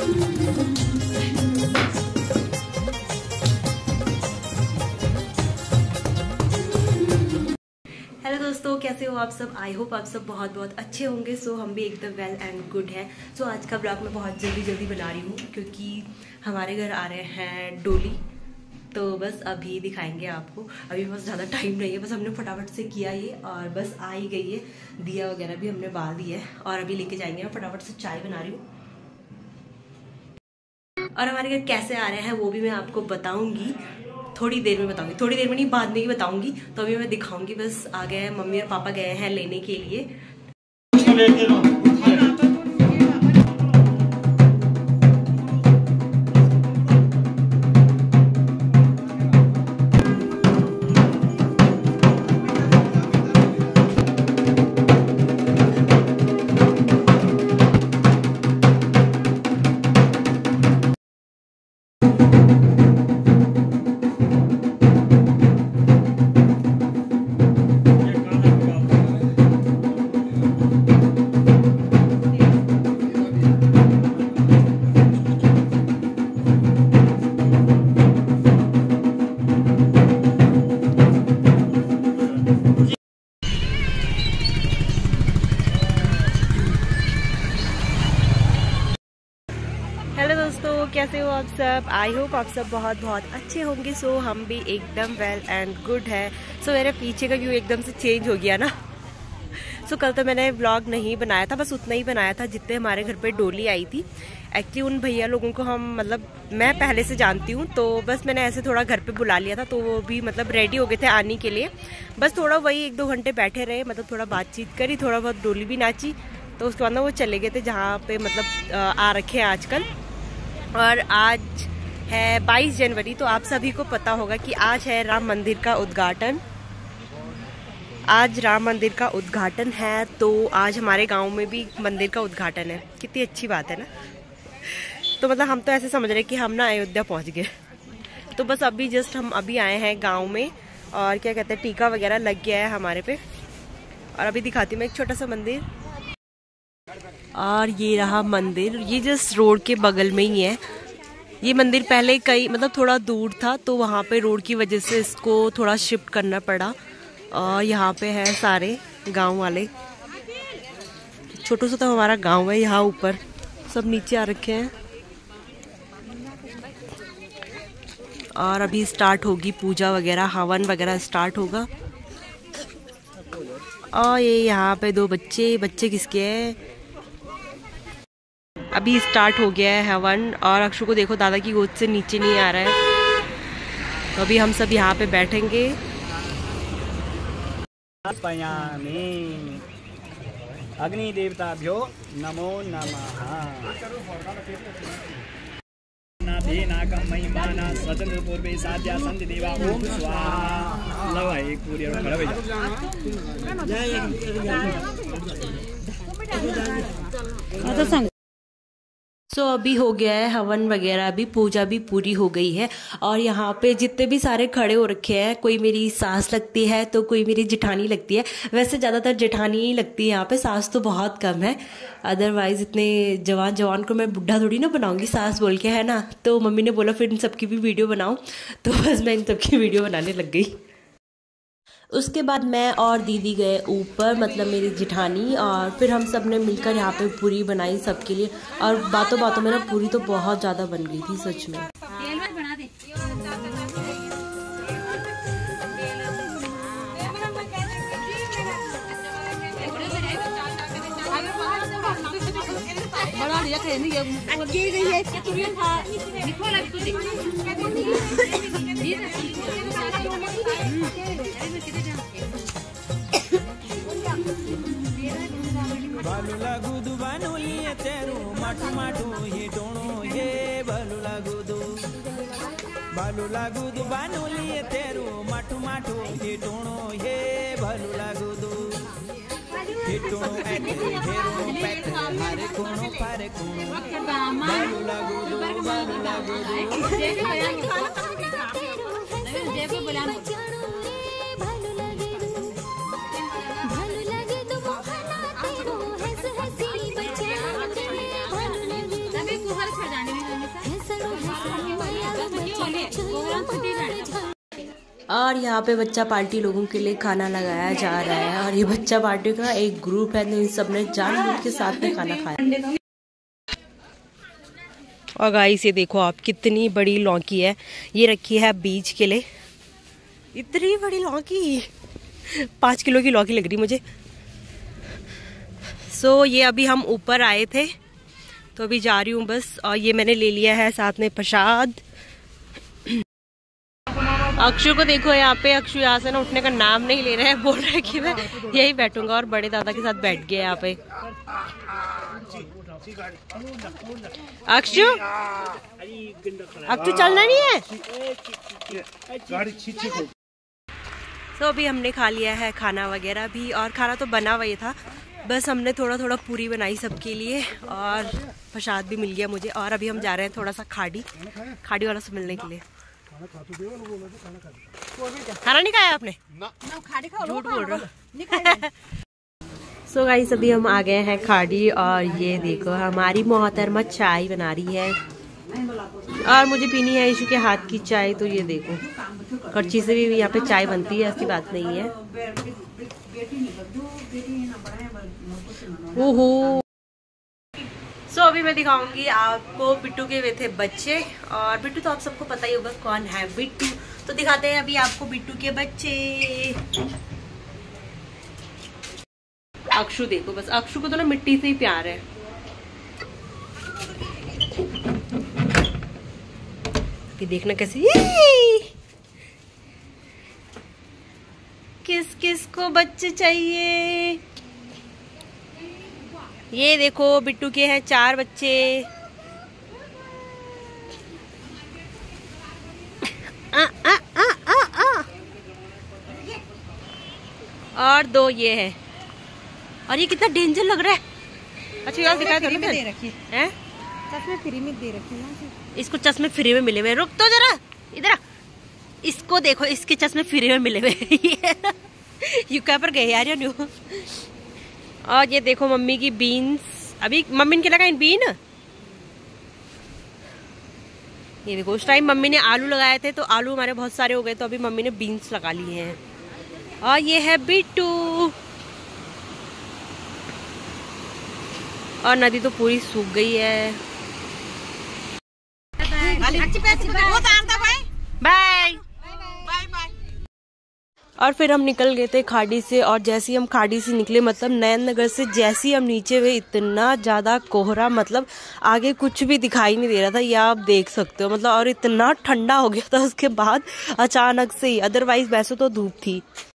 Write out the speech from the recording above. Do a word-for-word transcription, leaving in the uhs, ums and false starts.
Hello दोस्तों, कैसे हो आप सब। आई होप आप सब बहुत बहुत अच्छे होंगे। सो so, हम भी एकदम वेल एंड गुड है। सो so, आज का ब्लॉग मैं बहुत जल्दी जल्दी बना रही हूँ क्योंकि हमारे घर आ रहे हैं डोली। तो बस अभी दिखाएंगे आपको। अभी बस ज़्यादा टाइम नहीं है, बस हमने फटाफट से किया ये और बस आ ही गई है। दिया वगैरह भी हमने बाल दिया है और अभी लेके जाएंगे। मैं फटाफट से चाय बना रही हूँ और हमारे घर कैसे आ रहे हैं वो भी मैं आपको बताऊंगी। थोड़ी देर में बताऊंगी, थोड़ी देर में नहीं, बाद में ही बताऊंगी। तो अभी मैं दिखाऊंगी। बस आ गए हैं, मम्मी और पापा गए हैं लेने के लिए। हेलो दोस्तों, कैसे हो आप सब। आई होप आप सब बहुत बहुत अच्छे होंगे। सो so, हम भी एकदम वेल एंड गुड है। सो so, मेरे पीछे का व्यू एकदम से चेंज हो गया ना। सो so, कल तो मैंने व्लॉग नहीं बनाया था, बस उतना ही बनाया था जितने हमारे घर पे डोली आई थी। एक्चुअली उन भैया लोगों को हम मतलब मैं पहले से जानती हूँ, तो बस मैंने ऐसे थोड़ा घर पे बुला लिया था। तो वो भी मतलब रेडी हो गए थे आने के लिए। बस थोड़ा वही एक दो घंटे बैठे रहे, मतलब थोड़ा बातचीत करी, थोड़ा बहुत डोली भी नाची। तो उसके बाद ना वो चले गए थे जहाँ पे मतलब आ रखे हैं आजकल। और आज है बाईस जनवरी, तो आप सभी को पता होगा कि आज है राम मंदिर का उद्घाटन। आज राम मंदिर का उद्घाटन है, तो आज हमारे गांव में भी मंदिर का उद्घाटन है। कितनी अच्छी बात है ना। तो मतलब हम तो ऐसे समझ रहे कि हम ना अयोध्या पहुंच गए। तो बस अभी जस्ट हम अभी आए हैं गांव में और क्या कहते हैं टीका वगैरह लग गया है हमारे पे। और अभी दिखाती हूँ मैं एक छोटा सा मंदिर। और ये रहा मंदिर, ये जस्ट रोड के बगल में ही है। ये मंदिर पहले कई मतलब थोड़ा दूर था, तो वहाँ पे रोड की वजह से इसको थोड़ा शिफ्ट करना पड़ा। और यहाँ पे है सारे गांव वाले। छोटा सा तो हमारा गांव है, यहाँ ऊपर सब नीचे आ रखे हैं। और अभी स्टार्ट होगी पूजा वगैरह, हवन वगैरह स्टार्ट होगा। और ये यहाँ पे दो बच्चे बच्चे किसके हैं। अभी स्टार्ट हो गया है हवन। और अक्षु को देखो दादा की गोद से नीचे नहीं आ रहा है। तो अभी हम सब यहाँ पे बैठेंगे। अग्नि देवताभ्यो नमो नमः। नाकम महिमाना स्वतंत्र पूर्वे साध्या संधि देवा ओम स्वाहा। लव एक पूरी और खड़ा हो जाए। सो so, अभी हो गया है हवन वगैरह, अभी पूजा भी पूरी हो गई है। और यहाँ पे जितने भी सारे खड़े हो रखे हैं, कोई मेरी सास लगती है तो कोई मेरी जेठानी लगती है। वैसे ज़्यादातर जेठानी ही लगती है यहाँ पे, सास तो बहुत कम है। अदरवाइज इतने जवान जवान को मैं बुढ़ा थोड़ी ना बनाऊंगी सास बोल के, है ना। तो मम्मी ने बोला फिर इन सबकी भी वीडियो बनाऊँ, तो बस मैं इन सबकी वीडियो बनाने लग गई। उसके बाद मैं और दीदी गए ऊपर, मतलब मेरी जेठानी। और फिर हम सब ने मिलकर यहाँ पे पूरी बनाई सबके लिए। और बातों बातों में ना पूरी तो बहुत ज़्यादा बन गई थी सच में। बालू लागू दू बानुली तेरू माटू माटू ही डोणो हे बालू लागू दू बालू लागू दू बानुली तेरू माटू माटू ही डोणो हे बालू लागू दू ही डोणो एके हेरो पैक हरे कोनो पारे कोनो बालू लागू दू बालू लागू दू देखो बोला भालू लगे तो और यहाँ पे बच्चा पार्टी लोगों के लिए खाना लगाया जा रहा है और ये बच्चा पार्टी का एक ग्रुप है तो इन सब ने जानबूझ के साथ में खाना खाया। और गाइस ये देखो आप कितनी बड़ी लौकी है, ये रखी है बीज के लिए। इतनी बड़ी लौकी, पाँच किलो की लौकी लग रही मुझे। सो so, ये अभी हम ऊपर आए थे तो अभी जा रही हूँ बस। और ये मैंने ले लिया है साथ में प्रसाद। अक्षु को देखो यहाँ पे, अक्षु यहाँ से ना उठने का नाम नहीं ले रहा है, बोल रहा है कि मैं यही बैठूंगा और बड़े दादा के साथ बैठ गया यहाँ पे। अक्षु अक्षु चलना नहीं है। तो अभी हमने खा लिया है खाना वगैरह भी, और खाना तो बना हुआ था, बस हमने थोड़ा थोड़ा पूरी बनाई सबके लिए और प्रसाद भी मिल गया मुझे। और अभी हम जा रहे हैं थोड़ा सा खाड़ी खाड़ी वाला से मिलने के लिए। खाना नहीं खाया आपने? झूठ बोल रहा। सो गाइस अभी हम आ गए हैं खाड़ी और ये देखो हमारी मोहतरमा चाय बना रही है और मुझे पीनी है यीशु के हाथ की चाय। तो ये देखो कच्ची से भी यहाँ पे चाय बनती है, ऐसी बात नहीं है। ओहो। सो so, अभी मैं दिखाऊंगी आपको बिट्टू के वे थे बच्चे। और बिट्टू तो आप सबको पता ही होगा कौन है बिट्टू, तो दिखाते हैं अभी आपको बिट्टू के बच्चे। अक्षु देखो बस, अक्षु को तो ना मिट्टी से ही प्यार है। कि देखना कैसे किस किस को बच्चे चाहिए। ये देखो बिट्टू के हैं चार बच्चे। आ, आ, आ, आ, आ। और दो ये है। और ये कितना डेंजर लग रहा है। अच्छा यार दिखाया तो दे रखी है, चश्मे फ्री में दे रखी है। इसको चश्मे फ्री में मिले हुए। रुक तो जरा इधर, इसको देखो इसके चश्मे फ्री में मिले हुए। यू क्या पर गए यार न्यू। और ये देखो मम्मी की बीन्स, अभी मम्मी ने क्या लगाई बीन। ये देखो उस टाइम मम्मी ने आलू लगाए थे तो आलू हमारे बहुत सारे हो गए, तो अभी मम्मी ने बीन्स लगा लिए हैं। और ये है बिट्टू। और नदी तो पूरी सूख गई है। बाय। और फिर हम निकल गए थे खाड़ी से। और जैसे ही हम खाड़ी से निकले, मतलब नयन नगर से जैसे ही हम नीचे हुए, इतना ज्यादा कोहरा, मतलब आगे कुछ भी दिखाई नहीं दे रहा था, ये आप देख सकते हो। मतलब और इतना ठंडा हो गया था उसके बाद अचानक से ही, अदरवाइज वैसे तो धूप थी।